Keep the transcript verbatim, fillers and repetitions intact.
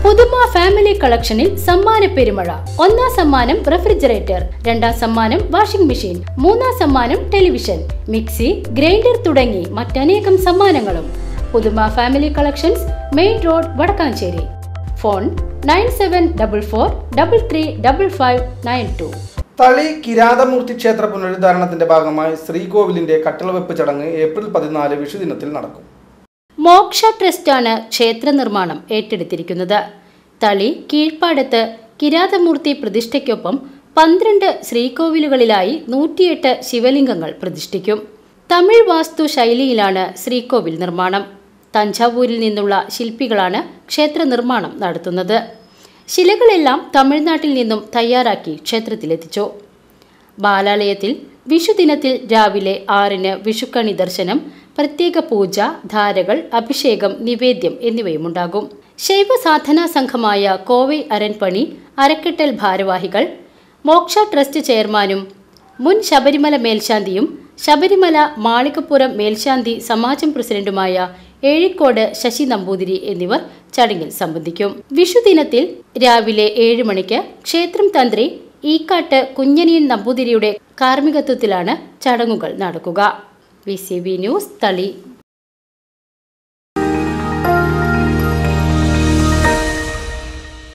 പുതുമ ഫാമിലി കളക്ഷനിൽ സമ്മാന പെരുമഴ. ഒന്നാം സമ്മാനം റെഫ്രിജറേറ്റർ, രണ്ടാം സമ്മാനം വാഷിംഗ് മെഷീൻ, മൂന്നാം സമ്മാനം ടെലിവിഷൻ, മിക്സി, ഗ്രൈൻഡർ തുടങ്ങി മറ്റനേകം സമ്മാനങ്ങളും. Puthuma family collections, main road, Vadakkanchery. Phone nine seven double four double three double five nine two. Thali Kirathamoorthy ക്ഷേത്ര പുനരുദ്ധാരണത്തിന്റെ ഭാഗമായി ശ്രീകോവിലിന്റെ കട്ടളവെപ്പ് ചടങ്ങ് ഏപ്രിൽ പതിനാല് വിഷുദിനത്തിൽ നടക്കും. മോക്ഷ ട്രസ്റ്റാണ് ക്ഷേത്ര നിർമ്മാണം ഏറ്റെടുത്തിരിക്കുന്നത്. തളി കീഴ്പ്പാടത്ത് കിരാതമൂർത്തി പ്രതിഷ്ഠയ്ക്കൊപ്പം പന്ത്രണ്ട് ശ്രീകോവിലുകളിലായി നൂറ്റിയെട്ട് ശിവലിംഗങ്ങൾ പ്രതിഷ്ഠിക്കും. തമിഴ് വാസ്തു ശൈലിയിലാണ് ശ്രീകോവിൽ നിർമ്മാണം. തഞ്ചാവൂരിൽ നിന്നുള്ള ശില്പികളാണ് ക്ഷേത്ര നിർമ്മാണം നടത്തുന്നത്. ശിലകളെല്ലാം തമിഴ്നാട്ടിൽ നിന്നും തയ്യാറാക്കി ക്ഷേത്രത്തിലെത്തിച്ചു. ബാലാലയത്തിൽ വിഷുദിനത്തിൽ രാവിലെ ആറിന് വിഷുക്കണി ദർശനം, പ്രത്യേക പൂജ, ധാരകൾ, അഭിഷേകം, നിവേദ്യം എന്നിവയുമുണ്ടാകും. ശൈവ സാധനാ സംഘമായ കോവൈ അരൺപണി അരക്കെട്ടൽ ഭാരവാഹികൾ, മോക്ഷ ട്രസ്റ്റ് ചെയർമാനും മുൻ ശബരിമല മേൽശാന്തിയും ശബരിമല മാളികപ്പുറം മേൽശാന്തി സമാജം പ്രസിഡന്റുമായ ഏഴിക്കോട് ശശി നമ്പൂതിരി എന്നിവർ ചടങ്ങിൽ സംബന്ധിക്കും. വിഷുദിനത്തിൽ രാവിലെ ഏഴ് മണിക്ക് ക്ഷേത്രം തന്ത്രി ഈക്കാട്ട് കുഞ്ഞനിയൻ നമ്പൂതിരിയുടെ കാർമ്മികത്വത്തിലാണ് ചടങ്ങുകൾ നടക്കുക. വി സി ബി ന്യൂസ്, തളി.